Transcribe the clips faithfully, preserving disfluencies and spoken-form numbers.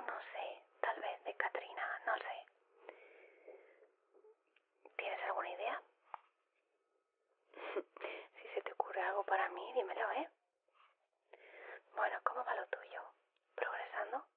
no sé, tal vez de Katrina, no sé. ¿Tienes alguna idea? Si se te ocurre algo para mí, dímelo, ¿eh? Bueno, ¿cómo va lo tuyo? ¿Progresando?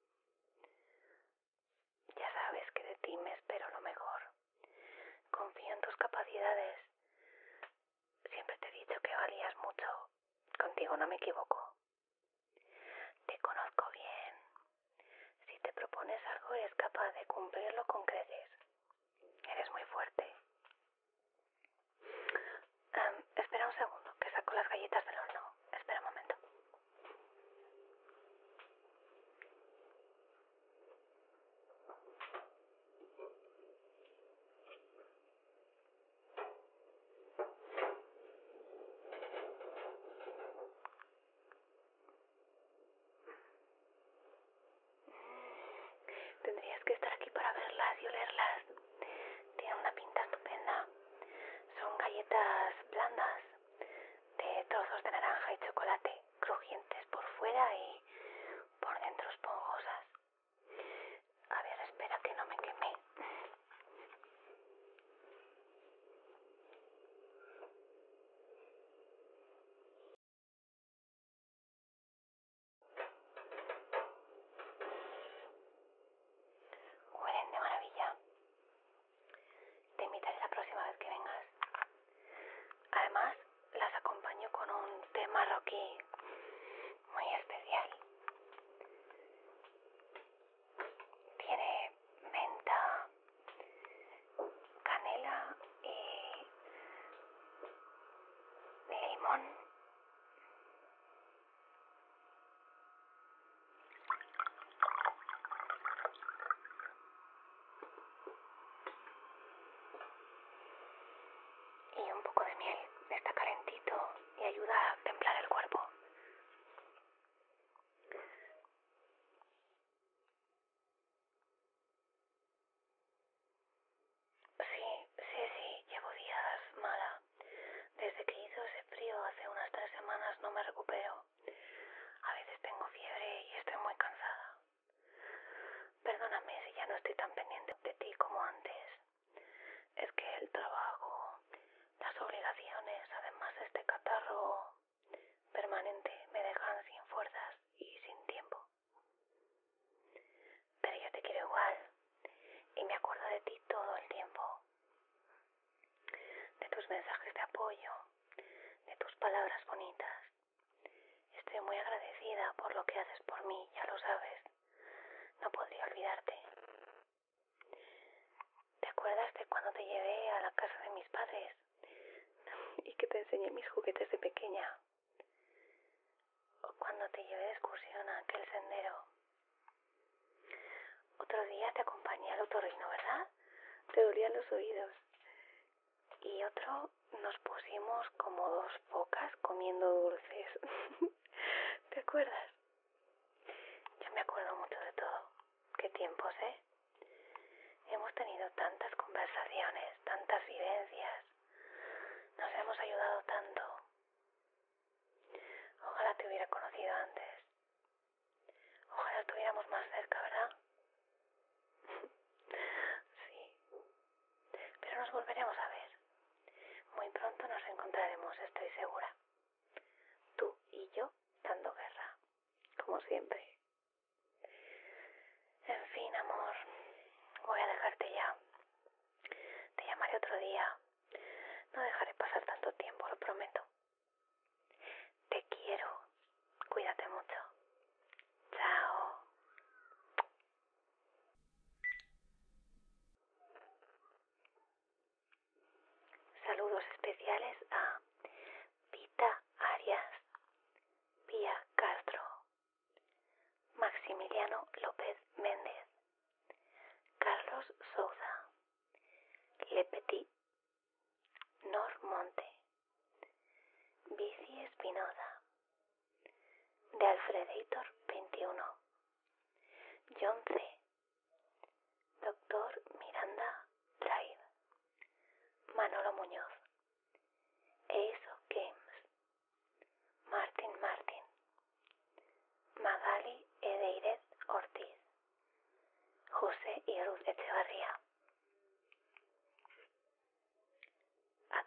Ya sabes que de ti me espero lo mejor. Confío en tus capacidades. Siempre te he dicho que valías mucho. Contigo no me equivoco. Te conozco bien. Si te propones algo, eres capaz de cumplirlo con creces. Eres muy fuerte. Um, espera un segundo, que saco las galletas del horno. Espera un momento. Tendrías que estar aquí para verlas y olerlas. Tienen una pinta estupenda. Son galletas blandas, de trozos de naranja y chocolate, crujientes por fuera y por dentro esponjosas. A ver, espera que no me queme. Huelen de maravilla. Te invitaré la próxima vez que vengas. Además, las acompaño con un té marroquí muy especial. Tiene menta, canela y limón. Y un poco de miel. Está calentito y ayuda a templar el cuerpo. Sí, sí, sí, llevo días mala. Desde que hizo ese frío hace unas tres semanas no me recupero. A veces tengo fiebre y estoy muy cansada. Perdóname si ya no estoy tan pendiente de ti como antes. Es que el trabajo, las obligaciones, además de este catarro permanente, me dejan sin fuerzas y sin tiempo. Pero yo te quiero igual y me acuerdo de ti todo el tiempo. De tus mensajes de apoyo, de tus palabras bonitas. Estoy muy agradecida por lo que haces por mí, ya lo sabes. No podría olvidarte. ¿Te acuerdas de cuando te llevé a la casa de mis padres? Y que te enseñé mis juguetes de pequeña. O cuando te llevé de excursión a aquel sendero. Otro día te acompañé al otorrino, ¿verdad? Te dolían los oídos. Y otro nos pusimos como dos focas comiendo dulces. ¿Te acuerdas? Yo me acuerdo mucho de todo. Qué tiempos, ¿eh? Hemos tenido tantas conversaciones, tantas vivencias. Nos hemos ayudado tanto. Ojalá te hubiera conocido antes. Ojalá estuviéramos más cerca, ¿verdad? Sí. Pero nos volveremos a ver. Muy pronto nos encontraremos, estoy segura. Tú y yo dando guerra.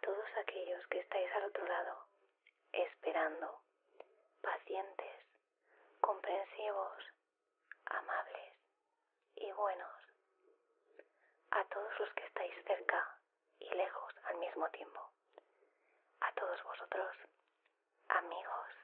todos aquellos que estáis al otro lado, esperando, pacientes, comprensivos, amables y buenos. A todos los que estáis cerca y lejos al mismo tiempo. A todos vosotros, amigos,